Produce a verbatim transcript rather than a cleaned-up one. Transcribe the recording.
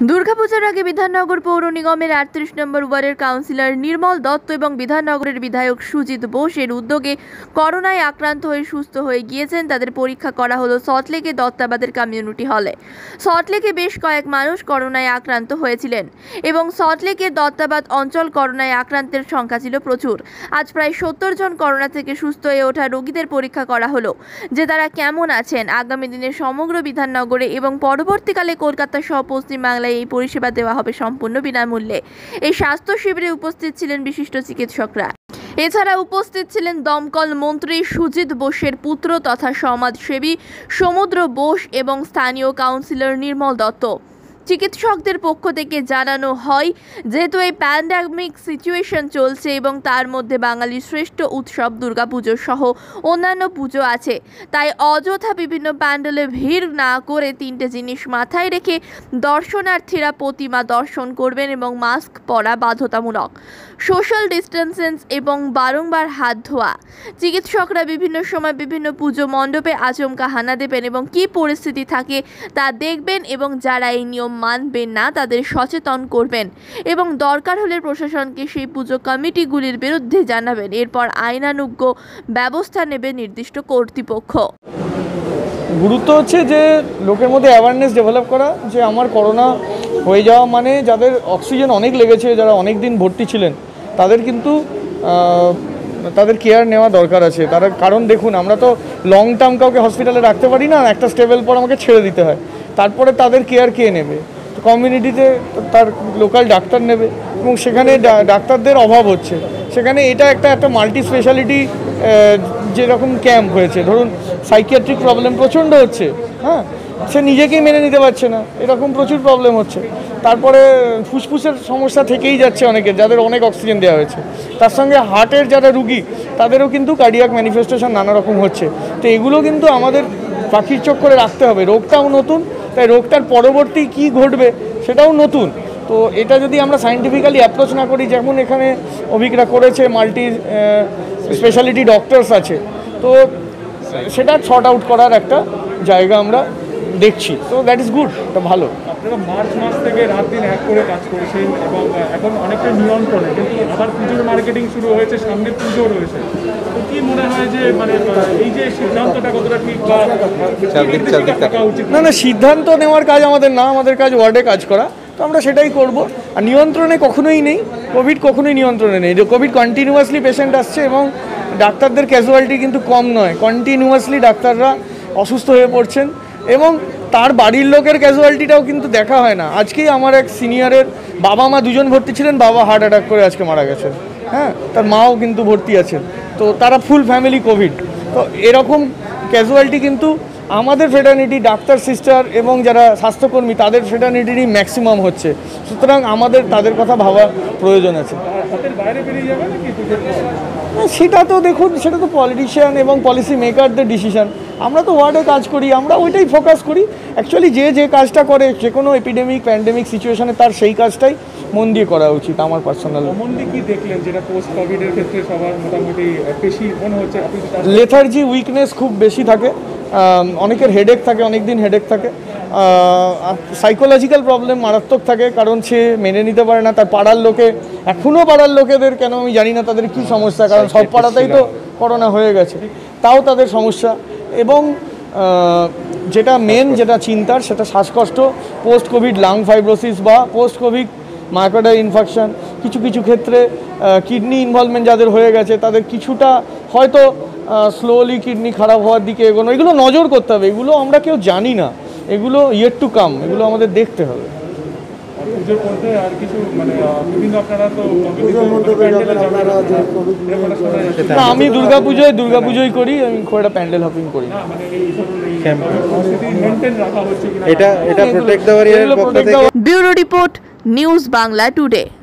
দুর্গাপূজার আগে বিধাননগর পৌর নিগমের আটত্রিশ নম্বর ওয়ার্ডের কাউন্সিলর নির্মল দত্ত এবং বিধাননগরের বিধায়ক সুজিত বোসের উদ্যোগে করোনায় আক্রান্ত হয়ে সুস্থ হয়ে গিয়েছেন। তাদের পরীক্ষা করা হলো সল্টলেকে দত্তাবাদের কমিউনিটি হলে। সল্টলেকে বেশ কয়েক মানুষ করোনায় আক্রান্ত হয়েছিলেন এবং সল্টলেকের দত্তাবাদ অঞ্চল করোনায় আক্রান্তের সংখ্যা ছিল প্রচুর। আজ প্রায় সত্তর জন করোনা থেকে সুস্থ হয়ে ওঠা রোগীদের পরীক্ষা করা হলো যে তারা কেমন আছেন। আগামী দিনে সমগ্র বিধাননগরে এবং পরবর্তীকালে কলকাতা সহ পশ্চিমবাংলায় এই পরিষেবা দেওয়া হবে সম্পূর্ণ বিনামূল্যে। এই স্বাস্থ্য শিবিরে উপস্থিত ছিলেন বিশিষ্ট চিকিৎসকরা। এছাড়া উপস্থিত ছিলেন দমকল মন্ত্রী সুজিত বোসের পুত্র তথা সমাজসেবী সমুদ্র বোস এবং স্থানীয় কাউন্সিলর নির্মল দত্ত। চিকিৎসকদের পক্ষ থেকে জানানো হয়, যেহেতু এই প্যান্ডামিক সিচুয়েশন চলছে এবং তার মধ্যে বাঙালির শ্রেষ্ঠ উৎসব দুর্গাপুজো সহ অন্যান্য পুজো আছে, তাই অযথা বিভিন্ন প্যান্ডেলে ভিড় না করে তিনটে জিনিস মাথায় রেখে দর্শনার্থীরা প্রতিমা দর্শন করবেন এবং মাস্ক পরা বাধ্যতামূলক, সোশ্যাল ডিস্টেন্সেন্স এবং বারংবার হাত ধোয়া। চিকিৎসকরা বিভিন্ন সময় বিভিন্ন পুজো মণ্ডপে আচমকা হানা দেবেন এবং কী পরিস্থিতি থাকে তা দেখবেন এবং যারা এই নিয়ম মানবেন না তাদের সচেতন করবেন এবং দরকার হলে প্রশাসনকে সেই পুজো কমিটিগুলির বিরুদ্ধে জানাবেন। এরপর আইনানুগ ব্যবস্থা নেবে নির্দিষ্ট কর্তৃপক্ষ। গুরুত্ব হচ্ছে যে লোকের মধ্যে অ্যাওয়ারনেস ডেভেলপ করা যে আমার করোনা হয়ে যাওয়া মানে যাদের অক্সিজেন অনেক লেগেছে, যারা অনেক দিন ভর্তি ছিলেন, তাদের কিন্তু তাদের কেয়ার নেওয়া দরকার আছে। তারা কারণ দেখুন, আমরা তো লং টার্ম কাউকে হসপিটালে রাখতে পারি না, একটা স্টেবল পর আমাকে ছেড়ে দিতে হয়। তারপরে তাদের কেয়ার কে নেবে? কমিউনিটিতে তার লোকাল ডাক্তার নেবে এবং সেখানে ডাক্তারদের অভাব হচ্ছে। সেখানে এটা একটা একটা মাল্টি স্পেশালিটি যেরকম ক্যাম্প হয়েছে, ধরুন সাইকিয়াট্রিক প্রবলেম প্রচণ্ড হচ্ছে, হ্যাঁ, সে নিজেকেই মেনে নিতে পারছে না, এরকম প্রচুর প্রবলেম হচ্ছে। তারপরে ফুসফুসের সমস্যা থেকেই যাচ্ছে অনেকের, যাদের অনেক অক্সিজেন দেওয়া হয়েছে। তার সঙ্গে হার্টের যারা রুগী, তাদেরও কিন্তু কার্ডিয়াক ম্যানিফেস্টেশন নানা রকম হচ্ছে। তো এগুলো কিন্তু আমাদের পাখির চোখ করে রাখতে হবে। রোগটাও নতুন, তাই রোগটার পরবর্তী কি ঘটবে সেটাও নতুন। তো এটা যদি আমরা সায়েন্টিফিক্যালি অ্যাপ্রোচ না করি, যেমন এখানে অভিজ্ঞরা করেছে, মাল্টি স্পেশালিটি ডক্টরস আছে, তো সেটা শর্ট আউট করার একটা জায়গা আমরা দেখছি। তো দ্যাট ইজ গুড, এটা ভালো। আপনারা মার্চ মাস থেকে রাত দিন এক করে কাজ করেছেন এবং এখন অনেকটা নিয়ন্ত্রণে, কিন্তু আবার পুজোর মার্কেটিং শুরু হয়েছে, সামনে পুজো রয়েছে। তো কি মনে হয় যে মানে এই যে সিদ্ধান্তটা কতটা ঠিক বা থাকা উচিত? না না, সিদ্ধান্ত নেওয়ার কাজ আমাদের না, আমাদের কাজ ওয়ার্ডে কাজ করা। তো আমরা সেটাই করব। আর নিয়ন্ত্রণে কখনোই নেই, কোভিড কখনোই নিয়ন্ত্রণে নেই। যে কোভিড কন্টিনিউয়াসলি পেশেন্ট আসছে এবং ডাক্তারদের ক্যাজুয়ালিটি কিন্তু কম নয়, কন্টিনিউয়াসলি ডাক্তাররা অসুস্থ হয়ে পড়ছেন এবং তার বাড়ির লোকের ক্যাজুয়ালিটিটাও কিন্তু দেখা হয় না। আজকেই আমার এক সিনিয়রের বাবা মা দুজন ভর্তি ছিলেন, বাবা হার্ট অ্যাটাক করে আজকে মারা গেছেন, হ্যাঁ, তার মাও কিন্তু ভর্তি আছেন। তো তারা ফুল ফ্যামিলি কোভিড। তো এরকম ক্যাজুয়ালিটি কিন্তু আমাদের ফ্রেটার্নিটি, ডাক্তার সিস্টার এবং যারা স্বাস্থ্যকর্মী, তাদের ফ্রেটার্নিটিরই ম্যাক্সিমাম হচ্ছে। সুতরাং আমাদের তাদের কথা ভাবা প্রয়োজন আছে। সেটা তো দেখুন, সেটা তো পলিটিশিয়ান এবং পলিসি মেকারদের ডিসিশন। আমরা তো ওয়ার্ডে কাজ করি, আমরা ওইটাই ফোকাস করি। অ্যাকচুয়ালি যে যে কাজটা করে, যে কোনো এপিডেমিক প্যান্ডেমিক সিচুয়েশনে তার সেই কাজটাই মন দিয়ে করা উচিত আমার পার্সোনাল। কমনলি কি দেখলেন যেটা পোস্ট কোভিডের ক্ষেত্রে সবার মোটামুটি বেশি মনে হচ্ছে? লেথার্জি, উইকনেস খুব বেশি থাকে, অনেকের হেডেক থাকে, অনেক দিন হেডেক থাকে, সাইকোলজিক্যাল প্রবলেম মারাত্মক থাকে, কারণ সে মেনে নিতে পারে না তার পাড়ার লোকে, এখনও পাড়ার লোকেদের কেন আমি জানি না তাদের কী সমস্যা, কারণ সব পাড়াতেই তো করোনা হয়ে গেছে, তাও তাদের সমস্যা। এবং যেটা মেন, যেটা চিন্তার, সেটা শ্বাসকষ্ট, পোস্ট কোভিড লাং ফাইব্রোসিস বা পোস্ট কোভিড মায়োকার্ডিয়াল ইনফেকশন। কিছু কিছু ক্ষেত্রে কিডনি ইনভলভমেন্ট যাদের হয়ে গেছে, তাদের কিছুটা হয়তো স্লোলি কিডনি খারাপ হওয়ার দিকে এগোনো, এগুলো নজর করতে হবে। এগুলো আমরা কেউ জানি না, এগুলো ইয়েট টু কাম, এগুলো আমাদের দেখতে হবে। না, আমি দুর্গাপুজোয় দুর্গাপুজোই করি, আমি খুব একটা প্যান্ডেল হপিং করি না। Bureau report, news Bangla today.